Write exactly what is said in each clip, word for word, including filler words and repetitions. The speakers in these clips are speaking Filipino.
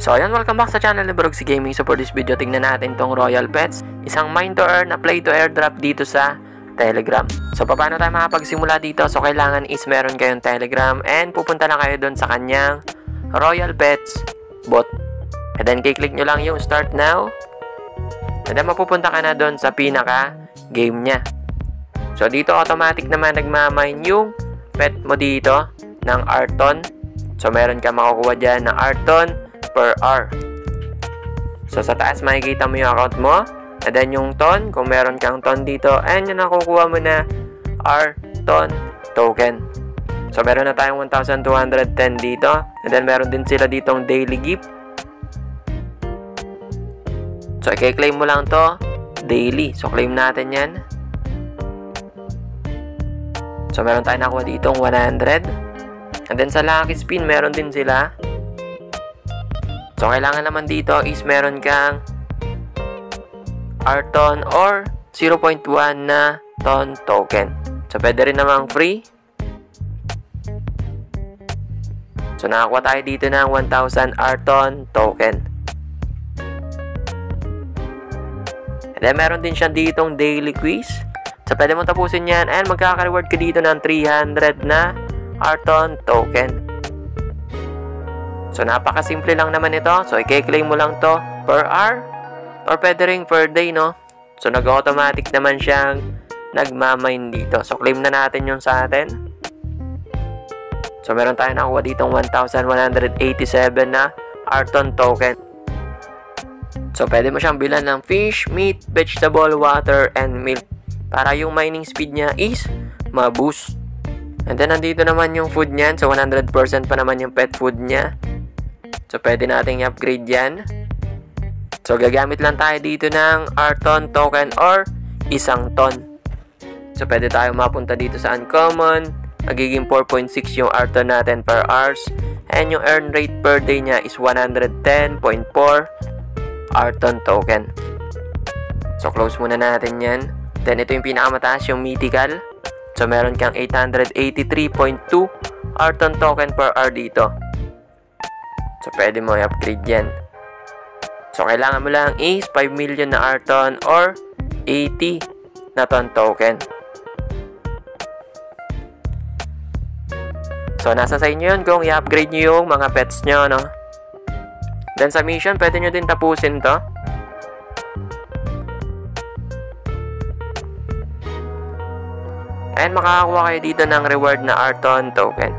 So ayan, welcome back sa channel ni Brooksy Gaming. So for this video, tingnan natin tong Royal Pets. Isang mine to earn na play to airdrop dito sa Telegram. So paano tayo makapagsimula dito? So kailangan is meron kayong Telegram and pupunta lang kayo doon sa kanyang Royal Pets bot. And then kiklik nyo lang yung start now. And then mapupunta ka na doon sa pinaka game niya. So dito automatic naman nagmamine yung pet mo dito ng Arton. So meron ka makukuha dyan ng Arton per hour. So sa taas makikita mo yung account mo. And then yung ton, kung meron kang ton dito, and yung nakukuha mo na Arton token. So meron na tayong one thousand two hundred ten dito. And then meron din sila ditong daily gift. So i-claim mo lang to daily. So claim natin yan. So meron tayong nakuha ditong one hundred. And then sa lucky spin meron din sila. So kailangan naman dito is meron kang Arton or zero point one na ton token. So pwede rin namang free. So nakakuha tayo dito ng one thousand Arton token. And then meron din siya ditong daily quiz. So pwede mo tapusin yan and magkaka-reward ka dito ng three hundred na Arton token. So napakasimple lang naman ito. So i-claim mo lang to per hour or pwede rin per day, no? So nag-automatic naman siyang nagmamine dito. So claim na natin yung sa atin. So meron tayong nakuha ditong one thousand one hundred eighty-seven na Arton token. So pwede mo siyang bilan ng fish, meat, vegetable, water, and milk para yung mining speed niya is ma-boost. And then nandito naman yung food niyan. So one hundred percent pa naman yung pet food niya. So pwede nating i-upgrade yan. So gagamit lang tayo dito ng Arton token or isang ton. So pwede tayo mapunta dito sa uncommon. Magiging four point six yung Arton natin per hours. And yung earn rate per day niya is one hundred ten point four Arton token. So close muna natin yan. Then ito yung pinakamataas, yung mythical. So meron kang eight hundred eighty-three point two Arton token per hour dito. So pwede mo i-upgrade yan. So kailangan mo lang is five million na Arton or eighty na ton token. So nasa sa inyo yun kung i-upgrade nyo yung mga pets nyo, no? Then sa mission, pwede nyo din tapusin to. And makakakuha kayo dito ng reward na Arton token.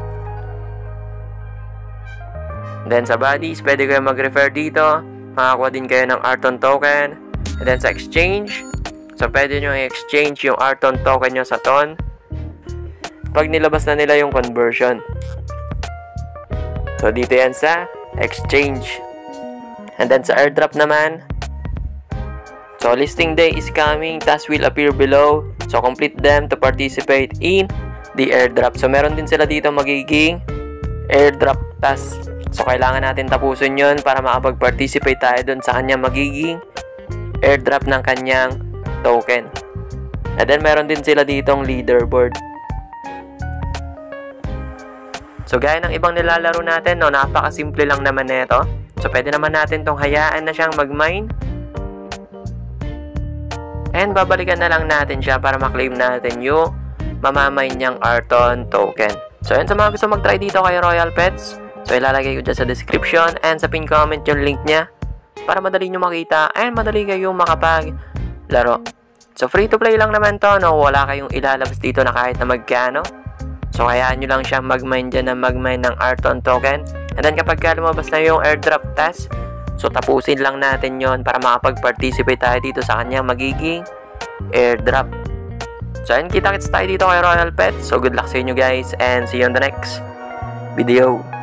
Then sa bodies, pwede kayo mag-refer dito. Makakuha din kayo ng Arton token. And then sa exchange, so pwede nyo i-exchange yung Arton token nyo sa ton pag nilabas na nila yung conversion. So dito yan sa exchange. And then sa airdrop naman, so listing day is coming, tasks will appear below. So complete them to participate in the airdrop. So meron din sila dito magiging airdrop tasks. So kailangan natin tapusin yun para makapag-participate tayo dun sa kanyang magiging airdrop ng kanyang token. And then meron din sila ditong leaderboard. So gaya ng ibang nilalaro natin, no, napakasimple lang naman nito. So pwede naman natin tong hayaan na siyang mag-mine. And babalikan na lang natin siya para maklaim natin yung mamamine niyang Arton token. So yun, sa mga gusto mag-try dito kay Royal Pets, so ilalagay ko dyan sa description and sa pin comment yung link niya para madali nyo makita and madali kayong makapaglaro. So free to play lang naman to, no? Wala kayong ilalabas dito na kahit na magkano. So hayaan nyo lang siya mag-mine dyan na mag-mine ng Arton token. And then kapag lumabas na yung airdrop task, so tapusin lang natin yon para makapag-participate tayo dito sa kanyang magiging airdrop. So ayun, kita-kits tayo dito kay Royal Pets. So good luck sa inyo guys and see you on the next video.